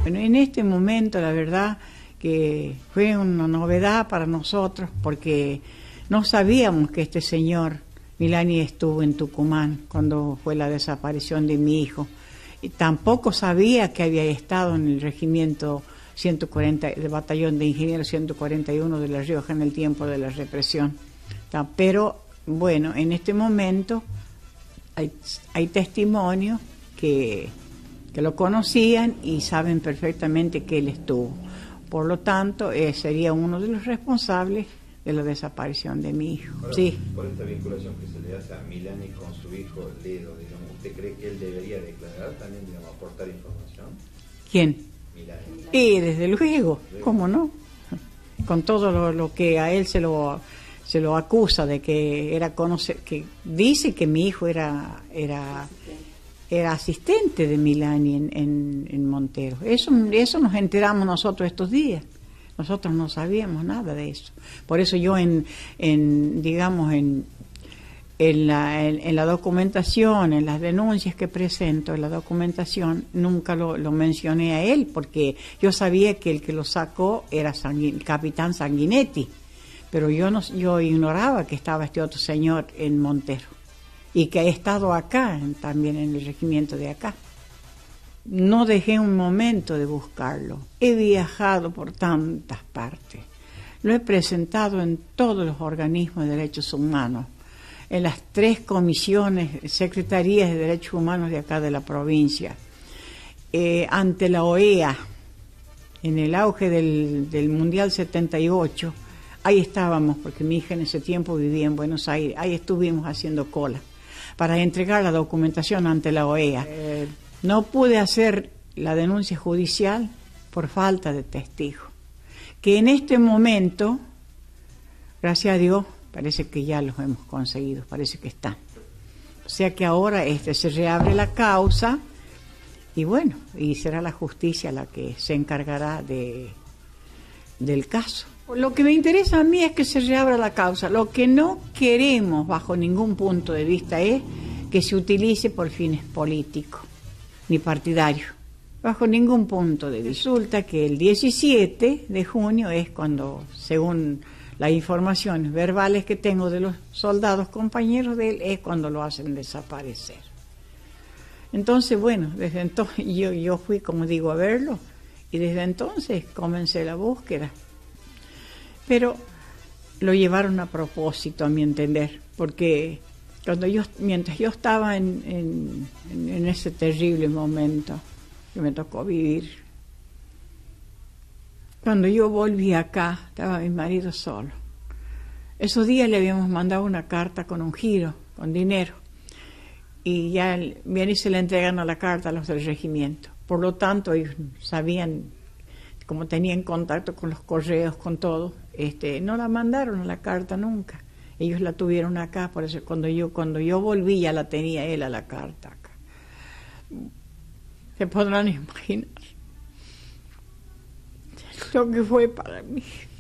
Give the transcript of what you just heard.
Bueno, en este momento la verdad que fue una novedad para nosotros porque no sabíamos que este señor Milani estuvo en Tucumán cuando fue la desaparición de mi hijo. Y tampoco sabía que había estado en el regimiento 140, del batallón de ingenieros 141 de La Rioja en el tiempo de la represión. Pero bueno, en este momento hay testimonios que lo conocían y saben perfectamente que él estuvo. Por lo tanto, sería uno de los responsables de la desaparición de mi hijo. Ahora, sí. Por esta vinculación que se le hace a Milani con su hijo Ledo, digamos, ¿usted cree que él debería declarar también, digamos, aportar información? ¿Quién? Milani. Y desde luego, ¿cómo no? Con todo lo que a él se lo acusa de que era que dice que mi hijo era asistente de Milani en Montero. Eso nos enteramos nosotros estos días. Nosotros no sabíamos nada de eso. Por eso yo en la documentación, en las denuncias que presento, en la documentación, nunca lo mencioné a él, porque yo sabía que el que lo sacó era el capitán Sanguinetti, pero yo ignoraba que estaba este otro señor en Montero y que ha estado acá, también en el regimiento de acá. No dejé un momento de buscarlo. He viajado por tantas partes. Lo he presentado en todos los organismos de derechos humanos, en las 3 comisiones, secretarías de derechos humanos de acá de la provincia, ante la OEA, en el auge del Mundial 78, ahí estábamos, porque mi hija en ese tiempo vivía en Buenos Aires, ahí estuvimos haciendo cola para entregar la documentación ante la OEA. No pude hacer la denuncia judicial por falta de testigos, que en este momento, gracias a Dios, parece que ya los hemos conseguido, parece que están. O sea que ahora se reabre la causa y bueno, y será la justicia la que se encargará del caso. Lo que me interesa a mí es que se reabra la causa. Lo que no queremos bajo ningún punto de vista es que se utilice por fines políticos ni partidarios, bajo ningún punto de vista. Resulta que el 17 de junio es cuando, según las informaciones verbales que tengo de los soldados compañeros de él, es cuando lo hacen desaparecer. Entonces, bueno, desde entonces yo fui, como digo, a verlo, y desde entonces comencé la búsqueda. Pero lo llevaron a propósito, a mi entender, porque mientras yo estaba en ese terrible momento que me tocó vivir, cuando yo volví acá, estaba mi marido solo. Esos días le habíamos mandado una carta con un giro, con dinero, y ya viene y se le entregan a la carta a los del regimiento. Por lo tanto, ellos sabían, como tenían contacto con los correos, con todo, no la mandaron a la carta nunca. Ellos la tuvieron acá, por eso cuando yo volví ya la tenía él a la carta acá. Se podrán imaginar lo que fue para mí.